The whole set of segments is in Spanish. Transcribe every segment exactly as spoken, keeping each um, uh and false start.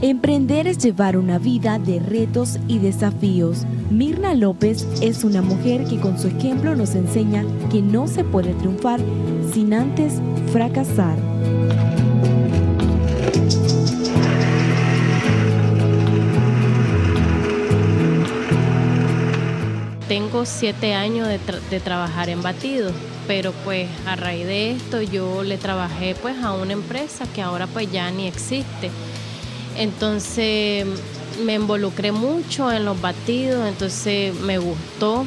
Emprender es llevar una vida de retos y desafíos. Mirna López es una mujer que con su ejemplo nos enseña que no se puede triunfar sin antes fracasar. Tengo siete años de, tra de trabajar en batidos, pero pues a raíz de esto yo le trabajé pues a una empresa que ahora pues ya ni existe. Entonces me involucré mucho en los batidos, entonces me gustó,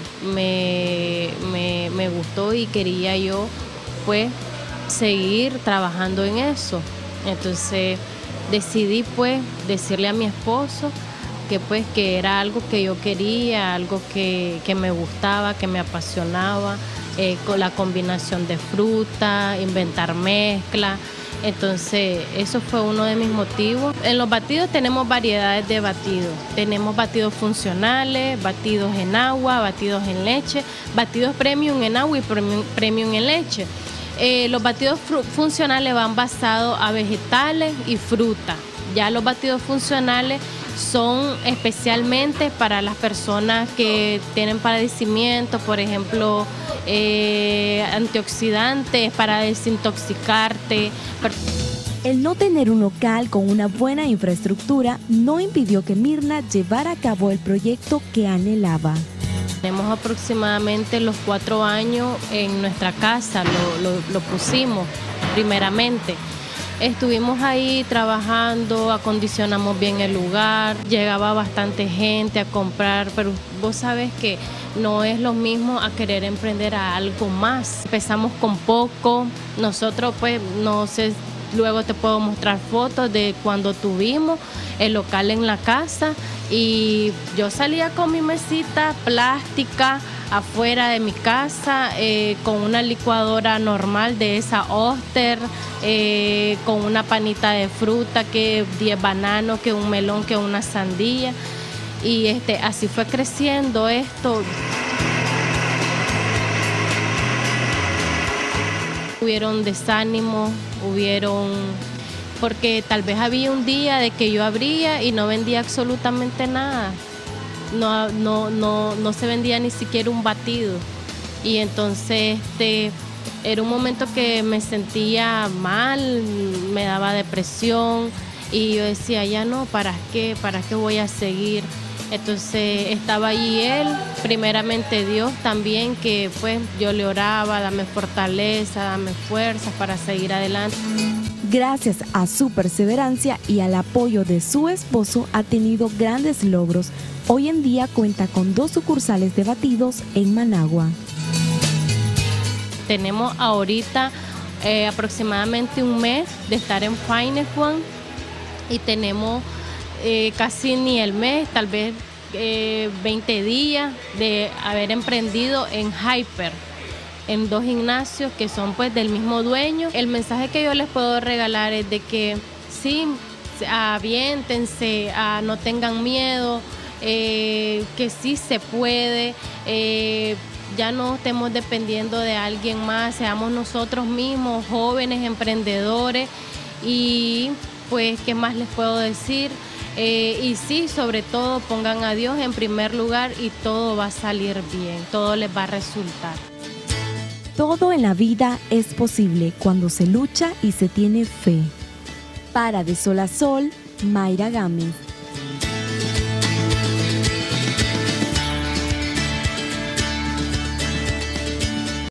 me, me, me gustó y quería yo pues seguir trabajando en eso. Entonces decidí pues decirle a mi esposo que pues que era algo que yo quería, algo que, que me gustaba, que me apasionaba, eh, con la combinación de fruta, inventar mezcla. Entonces eso fue uno de mis motivos. En los batidos tenemos variedades de batidos. Tenemos batidos funcionales, batidos en agua, batidos en leche, batidos premium en agua y premium, premium en leche. Eh, los batidos funcionales van basados a vegetales y fruta. Ya los batidos funcionales son especialmente para las personas que tienen padecimientos, por ejemplo, eh, antioxidantes, para desintoxicarte. El no tener un local con una buena infraestructura no impidió que Mirna llevara a cabo el proyecto que anhelaba. Tenemos aproximadamente los cuatro años en nuestra casa, lo, lo, lo pusimos primeramente. Estuvimos ahí trabajando, acondicionamos bien el lugar, llegaba bastante gente a comprar, pero vos sabes que no es lo mismo a querer emprender a algo más. Empezamos con poco, nosotros pues no sé, luego te puedo mostrar fotos de cuando tuvimos el local en la casa y yo salía con mi mesita plástica afuera de mi casa, eh, con una licuadora normal de esa Oster, eh, con una panita de fruta, que diez bananos, que un melón, que una sandía. Y este, así fue creciendo esto. Hubieron desánimos, hubieron... porque tal vez había un día de que yo abría y no vendía absolutamente nada. No, no, no, no se vendía ni siquiera un batido. Y entonces este, era un momento que me sentía mal, me daba depresión y yo decía, ya no, ¿para qué? ¿Para qué voy a seguir? Entonces estaba allí él, primeramente Dios también, que pues yo le oraba, dame fortaleza, dame fuerzas para seguir adelante. Gracias a su perseverancia y al apoyo de su esposo ha tenido grandes logros. Hoy en día cuenta con dos sucursales de batidos en Managua. Tenemos ahorita eh, aproximadamente un mes de estar en Finest One y tenemos eh, casi ni el mes, tal vez eh, veinte días de haber emprendido en Hyper, en dos gimnasios que son pues del mismo dueño. El mensaje que yo les puedo regalar es de que sí, aviéntense, a, no tengan miedo, eh, que sí se puede, eh, ya no estemos dependiendo de alguien más, seamos nosotros mismos, jóvenes, emprendedores y pues, ¿qué más les puedo decir? Eh, y sí, sobre todo pongan a Dios en primer lugar y todo va a salir bien, todo les va a resultar. Todo en la vida es posible cuando se lucha y se tiene fe. Para De Sol a Sol, Mayra Gámez.